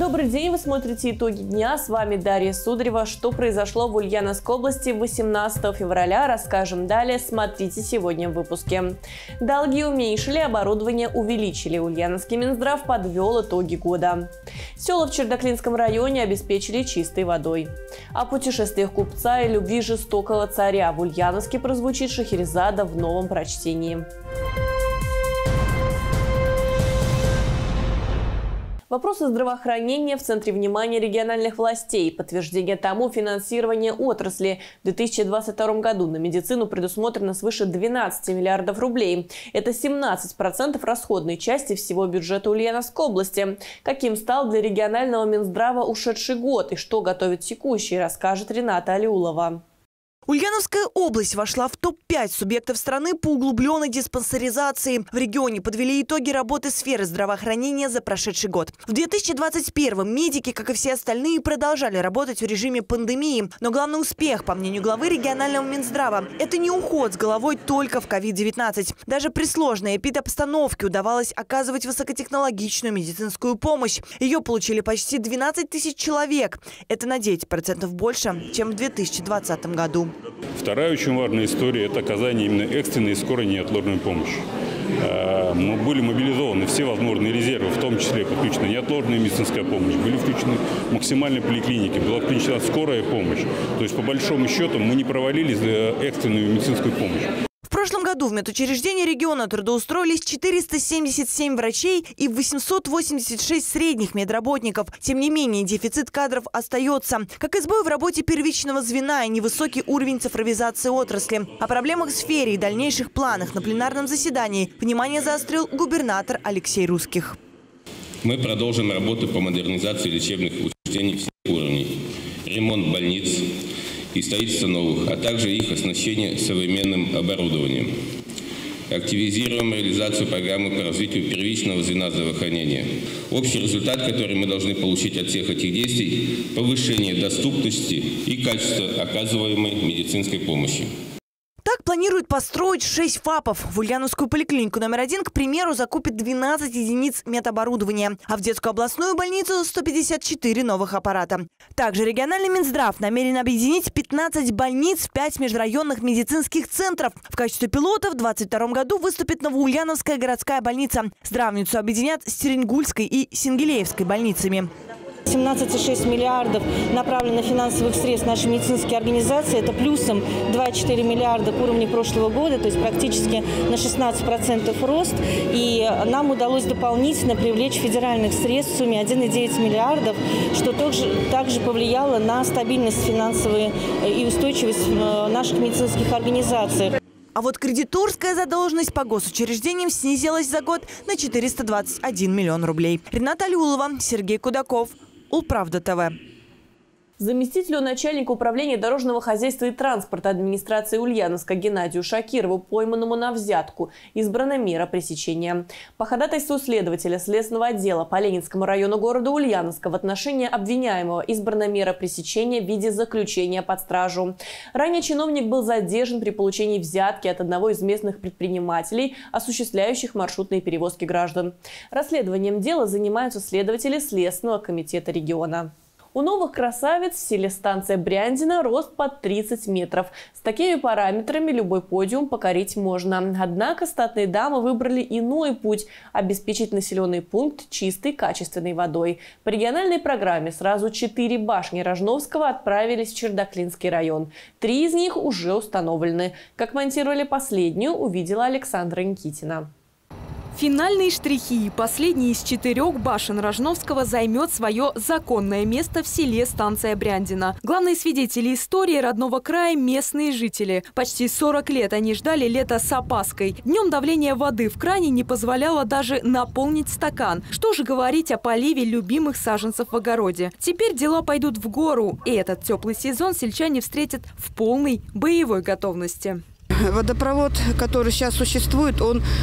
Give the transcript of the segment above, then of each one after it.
Добрый день, вы смотрите итоги дня. С вами Дарья Сударева. Что произошло в Ульяновской области 18 февраля, расскажем далее. Смотрите сегодня в выпуске. Долги уменьшили, оборудование увеличили. Ульяновский Минздрав подвел итоги года. Села в Чердаклинском районе обеспечили чистой водой. О путешествиях купца и любви жестокого царя в Ульяновске прозвучит Шахерезада в новом прочтении. Вопросы здравоохранения в центре внимания региональных властей. Подтверждение тому — финансирование отрасли. В 2022 году на медицину предусмотрено свыше 12 миллиардов рублей. Это 17% расходной части всего бюджета Ульяновской области. Каким стал для регионального Минздрава ушедший год и что готовит текущий, расскажет Рената Алиулова. Ульяновская область вошла в топ-5 субъектов страны по углубленной диспансеризации. В регионе подвели итоги работы сферы здравоохранения за прошедший год. В 2021-м медики, как и все остальные, продолжали работать в режиме пандемии. Но главный успех, по мнению главы регионального Минздрава, это не уход с головой только в COVID-19. Даже при сложной эпидобстановке удавалось оказывать высокотехнологичную медицинскую помощь. Ее получили почти 12 тысяч человек. Это на 9% больше, чем в 2020 году. Вторая очень важная история – это оказание именно экстренной и скорой неотложной помощи. Мы были мобилизованы все возможные резервы, в том числе подключена неотложная медицинская помощь, были включены максимальные поликлиники, была включена скорая помощь. То есть, по большому счету, мы не провалились экстренную медицинскую помощь. В прошлом году в медучреждении региона трудоустроились 477 врачей и 886 средних медработников. Тем не менее, дефицит кадров остается. Как и сбой в работе первичного звена и невысокий уровень цифровизации отрасли. О проблемах в сфере и дальнейших планах на пленарном заседании внимание заострил губернатор Алексей Русских. Мы продолжим работу по модернизации лечебных учреждений всех уровней, ремонт больниц и строительство новых, а также их оснащение современным оборудованием. Активизируем реализацию программы по развитию первичного звена здравоохранения. Общий результат, который мы должны получить от всех этих действий – повышение доступности и качества оказываемой медицинской помощи. Так планируют построить 6 ФАПов. В Ульяновскую поликлинику номер 1, к примеру, закупит 12 единиц медоборудования, а в детскую областную больницу 154 новых аппарата. Также региональный Минздрав намерен объединить 15 больниц в 5 межрайонных медицинских центров. В качестве пилота в 2022 году выступит Новоульяновская городская больница. Здравницу объединят с Теренгульской и Сингелеевской больницами. 17,6 миллиардов направлено финансовых средств нашей медицинской организации. Это плюсом 2,4 миллиарда к уровню прошлого года, то есть практически на 16% рост. И нам удалось дополнительно привлечь федеральных средств в сумме 1,9 миллиардов, что также повлияло на стабильность финансовую и устойчивость наших медицинских организаций. А вот кредиторская задолженность по госучреждениям снизилась за год на 421 миллион рублей. Рената Алиулова, Сергей Кудаков, Улправда ТВ. Заместителю начальника управления дорожного хозяйства и транспорта администрации Ульяновска Геннадию Шакирову, пойманному на взятку, избрана мера пресечения. По ходатайству следователя Следственного отдела по Ленинскому району города Ульяновска в отношении обвиняемого избрана мера пресечения в виде заключения под стражу. Ранее чиновник был задержан при получении взятки от одного из местных предпринимателей, осуществляющих маршрутные перевозки граждан. Расследованием дела занимаются следователи Следственного комитета региона. У новых красавиц в селе станция Бряндина рост под 30 метров. С такими параметрами любой подиум покорить можно. Однако статные дамы выбрали иной путь – обеспечить населенный пункт чистой качественной водой. По региональной программе сразу 4 башни Рожновского отправились в Чердаклинский район. 3 из них уже установлены. Как монтировали последнюю, увидела Александра Никитина. Финальные штрихи. Последний из 4 башен Рожновского займет свое законное место в селе станция Бряндина. Главные свидетели истории родного края – местные жители. Почти 40 лет они ждали лета с опаской. Днем давление воды в кране не позволяло даже наполнить стакан. Что же говорить о поливе любимых саженцев в огороде. Теперь дела пойдут в гору. И этот теплый сезон сельчане встретят в полной боевой готовности. Водопровод, который сейчас существует, он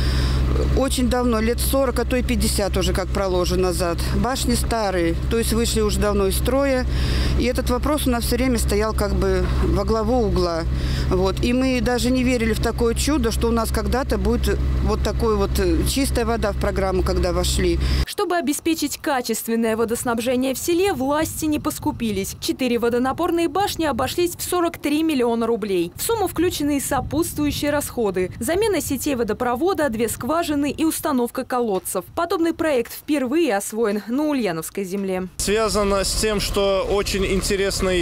очень давно, лет 40, а то и 50 уже как проложен назад. Башни старые, то есть вышли уже давно из строя. И этот вопрос у нас все время стоял как бы во главу угла. Вот. И мы даже не верили в такое чудо, что у нас когда-то будет вот такой вот чистая вода в программу, когда вошли. Чтобы обеспечить качественное водоснабжение в селе, власти не поскупились. 4 водонапорные башни обошлись в 43 миллиона рублей. В сумму включены и сопутствующие расходы. Замена сетей водопровода, 2 скважины и установка колодцев. Подобный проект впервые освоен на Ульяновской земле. Связано с тем, что очень интересный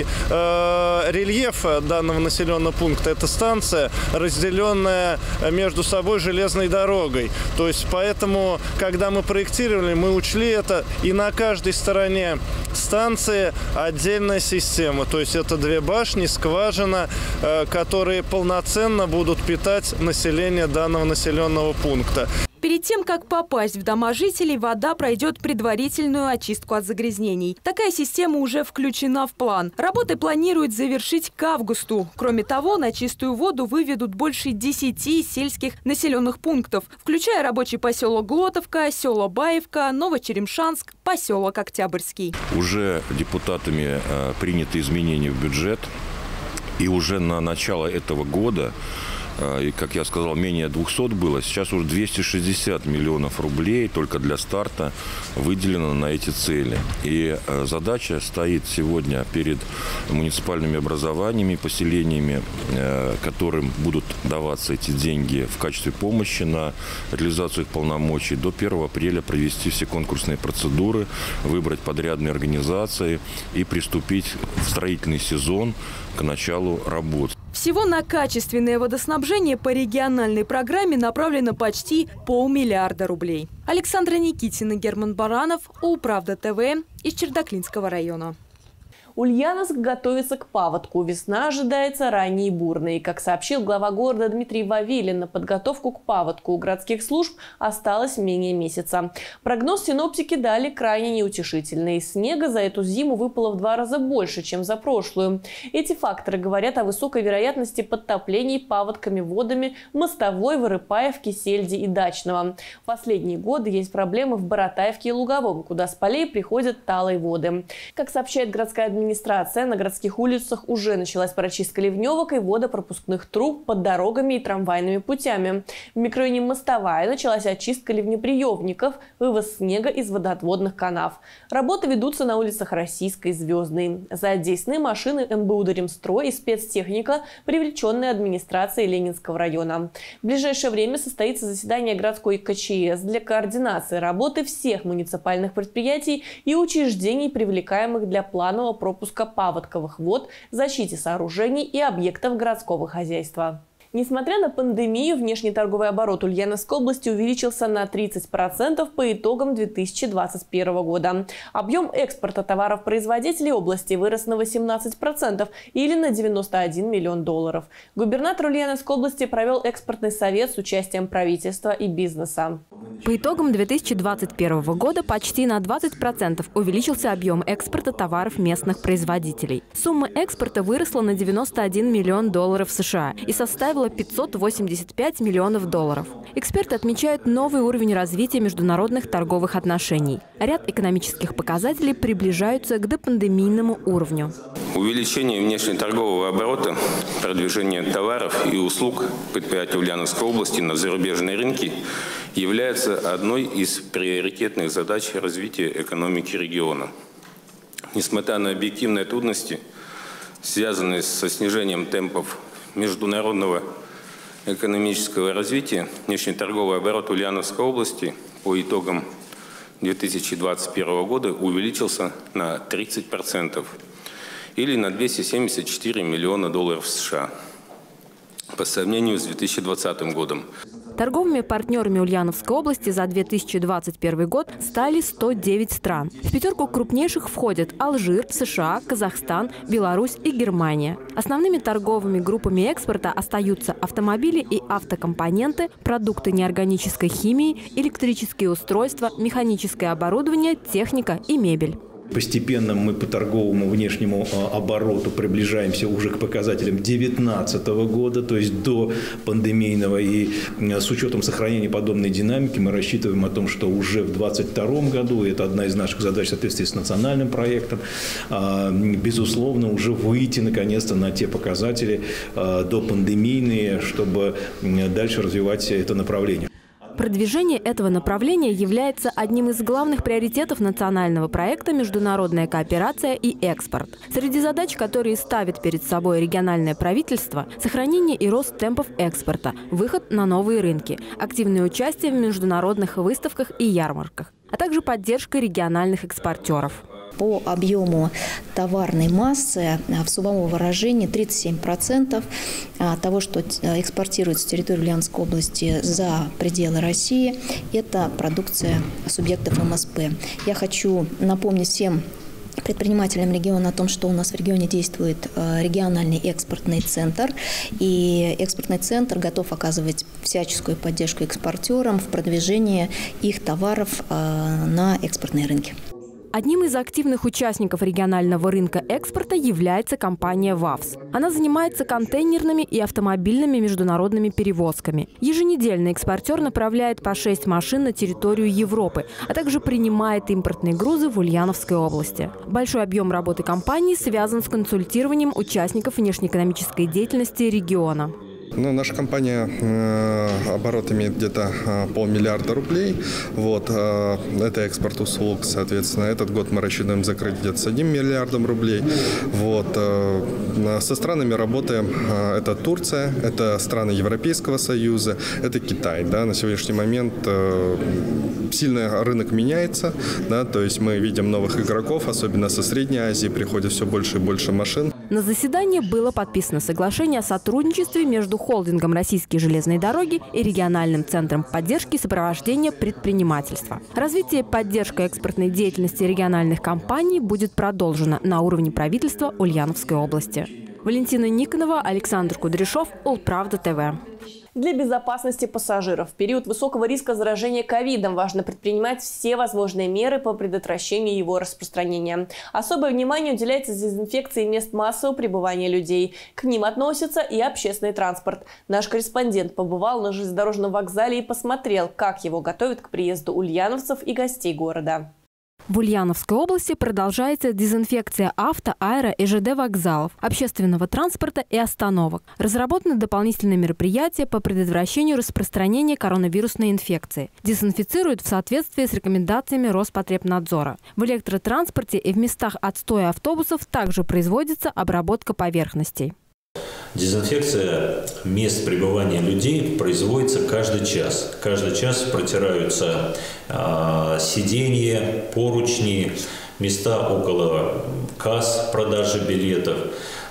рельеф данного населенного пункта. Это станция, разделенная между собой железной дорогой. То есть поэтому, когда мы проектировали, мы учли это, и на каждой стороне станции отдельная система. То есть это 2 башни, скважина, которые полноценно будут питать население данного населенного пункта. Перед тем, как попасть в дома жителей, вода пройдет предварительную очистку от загрязнений. Такая система уже включена в план. Работы планируют завершить к августу. Кроме того, на чистую воду выведут больше 10 сельских населенных пунктов, включая рабочий поселок Глотовка, село Баевка, Новочеремшанск, поселок Октябрьский. Уже депутатами приняты изменения в бюджет. И уже на начало этого года, и, как я сказал, менее 200 было, сейчас уже 260 миллионов рублей только для старта выделено на эти цели. И задача стоит сегодня перед муниципальными образованиями, поселениями, которым будут даваться эти деньги в качестве помощи на реализацию их полномочий, до 1 апреля провести все конкурсные процедуры, выбрать подрядные организации и приступить в строительный сезон к началу работ. Всего на качественное водоснабжение по региональной программе направлено почти 500 миллиарда рублей. Александра Никитина, Герман Баранов, Управда ТВ из Чердаклинского района. Ульяновск готовится к паводку. Весна ожидается ранней и бурной. Как сообщил глава города Дмитрий Вавилин, на подготовку к паводку у городских служб осталось менее месяца. Прогноз синоптики дали крайне неутешительный. Снега за эту зиму выпало в 2 раза больше, чем за прошлую. Эти факторы говорят о высокой вероятности подтоплений паводками водами Мостовой, Вырыпаевки, Сельди и Дачного. В последние годы есть проблемы в Баратаевке и Луговом, куда с полей приходят талые воды. Как сообщает городская администрация, на городских улицах уже началась прочистка ливневок и водопропускных труб под дорогами и трамвайными путями. В микрорайоне Мостовая началась очистка ливнеприемников, вывоз снега из водоотводных канав. Работы ведутся на улицах Российской и Звездной. Задействованы машины МБУ «Даремстрой» и спецтехника, привлеченная администрацией Ленинского района. В ближайшее время состоится заседание городской КЧС для координации работы всех муниципальных предприятий и учреждений, привлекаемых для планового пропуска паводковых вод, защите сооружений и объектов городского хозяйства. Несмотря на пандемию, внешний торговый оборот Ульяновской области увеличился на 30% по итогам 2021 года. Объем экспорта товаров-производителей области вырос на 18% или на 91 миллион долларов. Губернатор Ульяновской области провел экспортный совет с участием правительства и бизнеса. По итогам 2021 года почти на 20% увеличился объем экспорта товаров местных производителей. Сумма экспорта выросла на 91 миллион долларов США и составила 585 миллионов долларов. Эксперты отмечают новый уровень развития международных торговых отношений. Ряд экономических показателей приближаются к допандемийному уровню. Увеличение внешнеторгового оборота, продвижение товаров и услуг предприятий Ульяновской области на зарубежные рынки является одной из приоритетных задач развития экономики региона. Несмотря на объективные трудности, связанные со снижением темпов международного экономического развития, внешнеторговый оборот Ульяновской области по итогам 2021 года увеличился на 30% или на 274 миллиона долларов США по сравнению с 2020 годом. Торговыми партнерами Ульяновской области за 2021 год стали 109 стран. В пятерку крупнейших входят Алжир, США, Казахстан, Беларусь и Германия. Основными торговыми группами экспорта остаются автомобили и автокомпоненты, продукты неорганической химии, электрические устройства, механическое оборудование, техника и мебель. Постепенно мы по торговому внешнему обороту приближаемся уже к показателям 2019 года, то есть до пандемийного. И с учетом сохранения подобной динамики мы рассчитываем о том, что уже в 2022 году, это одна из наших задач в соответствии с национальным проектом, безусловно, уже выйти наконец-то на те показатели допандемийные, чтобы дальше развивать это направление. Продвижение этого направления является одним из главных приоритетов национального проекта «Международная кооперация и экспорт». Среди задач, которые ставит перед собой региональное правительство – сохранение и рост темпов экспорта, выход на новые рынки, активное участие в международных выставках и ярмарках, а также поддержка региональных экспортеров. По объему товарной массы в суммовом выражении 37% того, что экспортируется с территории Ульяновской области за пределы России, это продукция субъектов МСП. Я хочу напомнить всем предпринимателям региона о том, что у нас в регионе действует региональный экспортный центр. И экспортный центр готов оказывать всяческую поддержку экспортерам в продвижении их товаров на экспортные рынки. Одним из активных участников регионального рынка экспорта является компания ВАВС. Она занимается контейнерными и автомобильными международными перевозками. Еженедельно экспортер направляет по 6 машин на территорию Европы, а также принимает импортные грузы в Ульяновской области. Большой объем работы компании связан с консультированием участников внешнеэкономической деятельности региона. Наша компания оборот имеет где-то 500 миллиарда рублей. Это экспорт услуг, соответственно. Этот год мы рассчитываем закрыть где-то с 1 миллиардом рублей. Со странами работаем. Это Турция, это страны Европейского Союза, это Китай. На сегодняшний момент сильно рынок меняется. То есть мы видим новых игроков, особенно со Средней Азии приходит все больше и больше машин. На заседании было подписано соглашение о сотрудничестве между холдингом «Российские железные дороги» и региональным центром поддержки и сопровождения предпринимательства. Развитие и поддержка экспортной деятельности региональных компаний будет продолжено на уровне правительства Ульяновской области. Валентина Никонова, Александр Кудряшов, Улправда ТВ. Для безопасности пассажиров в период высокого риска заражения ковидом важно предпринимать все возможные меры по предотвращению его распространения. Особое внимание уделяется дезинфекции мест массового пребывания людей. К ним относится и общественный транспорт. Наш корреспондент побывал на железнодорожном вокзале и посмотрел, как его готовят к приезду ульяновцев и гостей города. В Ульяновской области продолжается дезинфекция авто, аэро и ЖД вокзалов, общественного транспорта и остановок. Разработаны дополнительные мероприятия по предотвращению распространения коронавирусной инфекции. Дезинфицируют в соответствии с рекомендациями Роспотребнадзора. В электротранспорте и в местах отстоя автобусов также производится обработка поверхностей. Дезинфекция мест пребывания людей производится каждый час. Каждый час протираются сиденья, поручни, места около касс продажи билетов.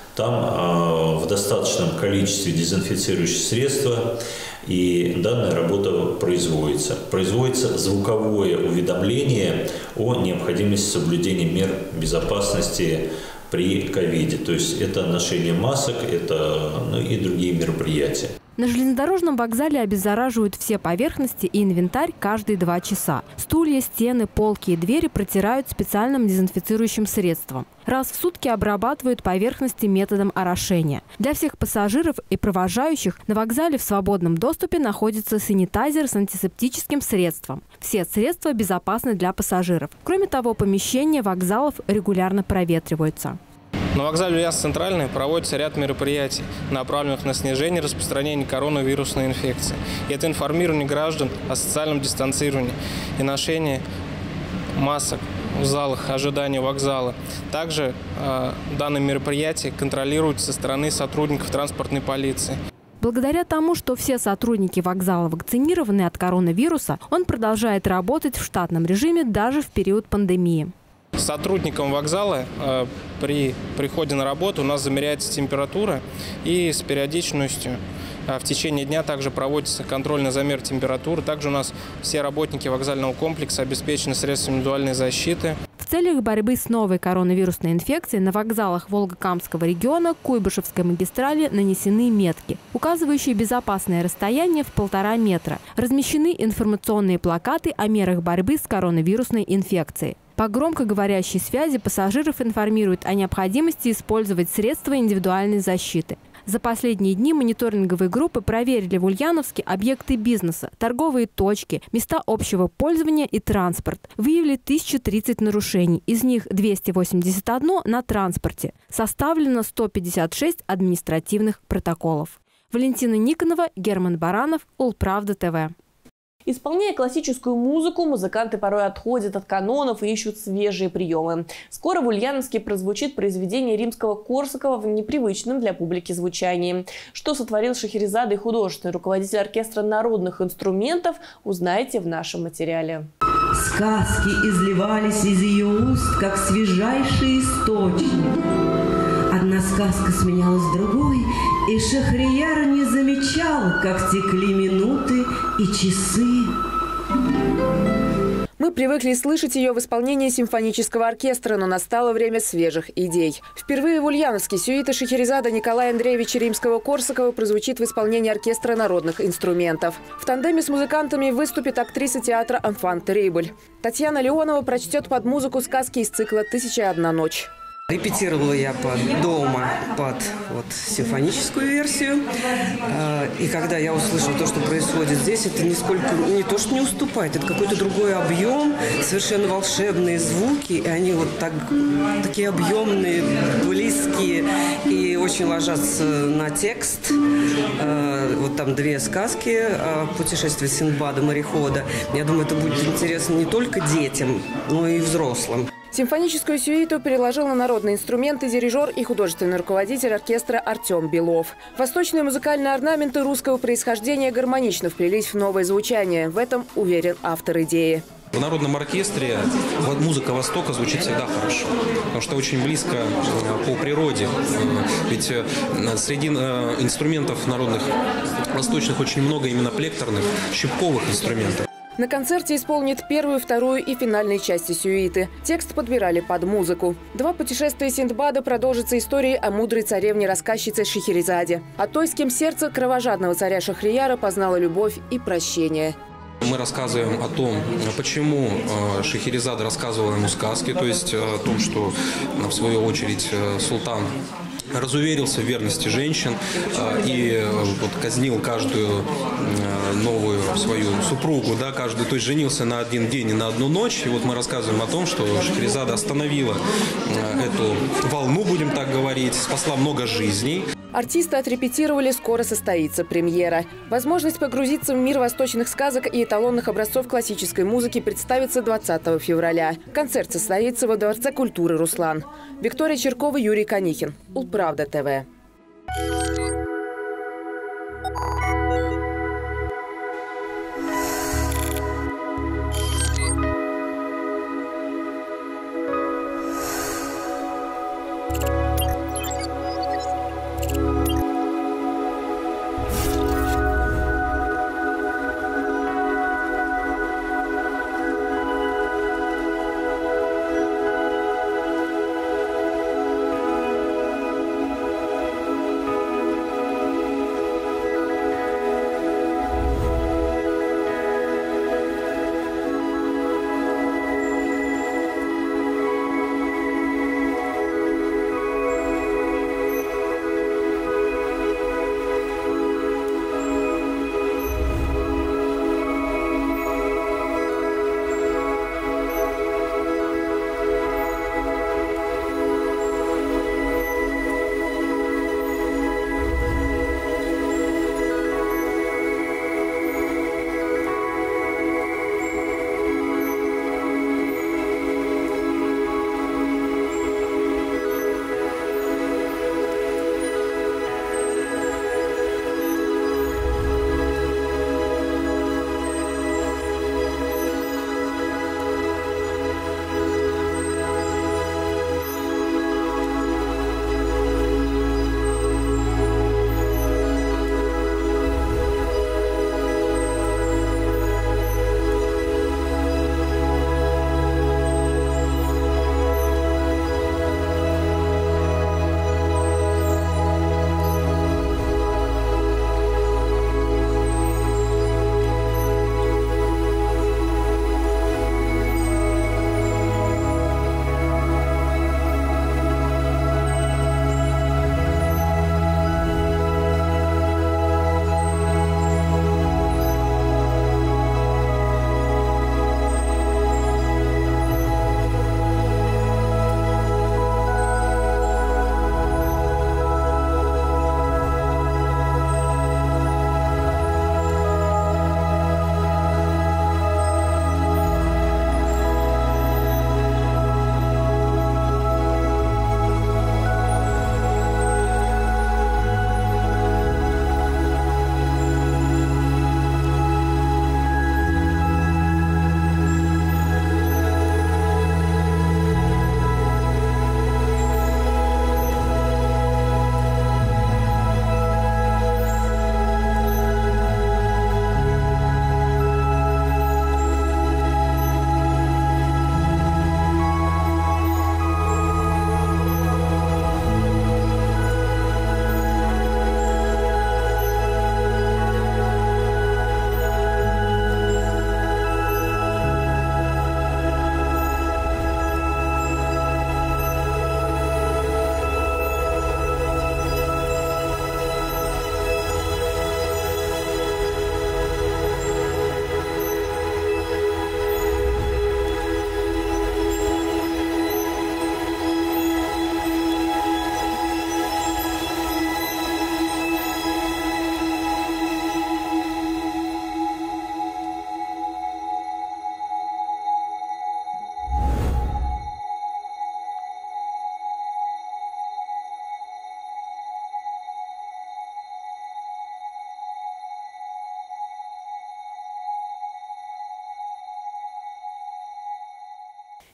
Там в достаточном количестве дезинфицирующие средства, и данная работа производится. Производится звуковое уведомление о необходимости соблюдения мер безопасности при ковиде. То есть это ношение масок, это и другие мероприятия. На железнодорожном вокзале обеззараживают все поверхности и инвентарь каждые 2 часа. Стулья, стены, полки и двери протирают специальным дезинфицирующим средством. Раз в сутки обрабатывают поверхности методом орошения. Для всех пассажиров и провожающих на вокзале в свободном доступе находится санитайзер с антисептическим средством. Все средства безопасны для пассажиров. Кроме того, помещения вокзалов регулярно проветриваются. На вокзале Ульяновск-Центральный проводится ряд мероприятий, направленных на снижение распространения коронавирусной инфекции. И это информирование граждан о социальном дистанцировании и ношении масок в залах ожидания вокзала. Также данное мероприятие контролируется со стороны сотрудников транспортной полиции. Благодаря тому, что все сотрудники вокзала вакцинированы от коронавируса, он продолжает работать в штатном режиме даже в период пандемии. Сотрудникам вокзала при приходе на работу у нас замеряется температура, и с периодичностью в течение дня также проводится контрольный замер температуры. Также у нас все работники вокзального комплекса обеспечены средствами индивидуальной защиты. В В целях борьбы с новой коронавирусной инфекцией на вокзалах Волгокамского региона Куйбышевской магистрали нанесены метки, указывающие безопасное расстояние в 1,5 метра. Размещены информационные плакаты о мерах борьбы с коронавирусной инфекцией. По громкоговорящей связи пассажиров информируют о необходимости использовать средства индивидуальной защиты. За последние дни мониторинговые группы проверили в Ульяновске объекты бизнеса, торговые точки, места общего пользования и транспорт. Выявили 1030 нарушений, из них 281 на транспорте. Составлено 156 административных протоколов. Валентина Никонова, Герман Баранов, Улправда ТВ. Исполняя классическую музыку, музыканты порой отходят от канонов и ищут свежие приемы. Скоро в Ульяновске прозвучит произведение Римского-Корсакова в непривычном для публики звучании. Что сотворил Шахерезада и художественный руководитель оркестра народных инструментов, узнаете в нашем материале. Сказки изливались из ее уст, как свежайший источник. Одна сказка сменялась другой, и Шахрияр не замечал, как текли минуты и часы. Мы привыкли слышать ее в исполнении симфонического оркестра, но настало время свежих идей. Впервые в Ульяновске сюита Шахерезада Николая Андреевича Римского-Корсакова прозвучит в исполнении оркестра народных инструментов. В тандеме с музыкантами выступит актриса театра Анфан Терейбль. Татьяна Леонова прочтет под музыку сказки из цикла «1001 ночь». Репетировала я дома под симфоническую версию. И когда я услышала то, что происходит здесь, это нисколько не то, что не уступает, это какой-то другой объем, совершенно волшебные звуки, и они такие объемные, близкие и очень ложатся на текст. Там 2 сказки «Путешествие Синдбада-морехода». Я думаю, это будет интересно не только детям, но и взрослым. Симфоническую сюиту переложил на народные инструменты дирижер и художественный руководитель оркестра Артем Белов. Восточные музыкальные орнаменты русского происхождения гармонично вплелись в новое звучание. В этом уверен автор идеи. В народном оркестре музыка Востока звучит всегда хорошо, потому что очень близко по природе. Ведь среди инструментов народных восточных очень много именно плекторных, щипковых инструментов. На концерте исполнит первую, вторую и финальные части сюиты. Текст подбирали под музыку. 2 путешествия Синдбада продолжится историей о мудрой царевне-рассказчице Шахерезаде. О той, с кем сердце кровожадного царя Шахрияра познало любовь и прощение. Мы рассказываем о том, почему Шахерезада рассказывала ему сказки, то есть о том, что, в свою очередь, султан разуверился в верности женщин и казнил каждую новую свою супругу, каждый, то есть женился на один день и на одну ночь. И мы рассказываем о том, что Шахерезада остановила эту волну, будем так говорить, спасла много жизней. Артисты отрепетировали, скоро состоится премьера. Возможность погрузиться в мир восточных сказок и эталонных образцов классической музыки представится 20 февраля. Концерт состоится во Дворце культуры «Руслан». Виктория Черкова, Юрий Конихин. Улправда ТВ.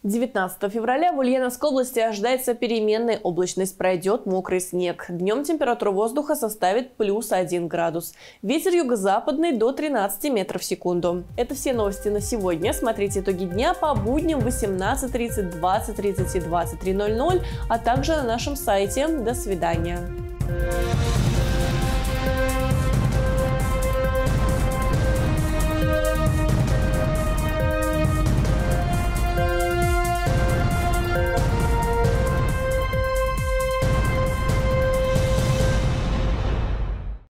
19 февраля в Ульяновской области ожидается переменная облачность, пройдет мокрый снег. Днем температура воздуха составит +1 градус. Ветер юго-западный до 13 метров в секунду. Это все новости на сегодня. Смотрите итоги дня по будням в 18:30, 20:30 и 23:00, а также на нашем сайте. До свидания.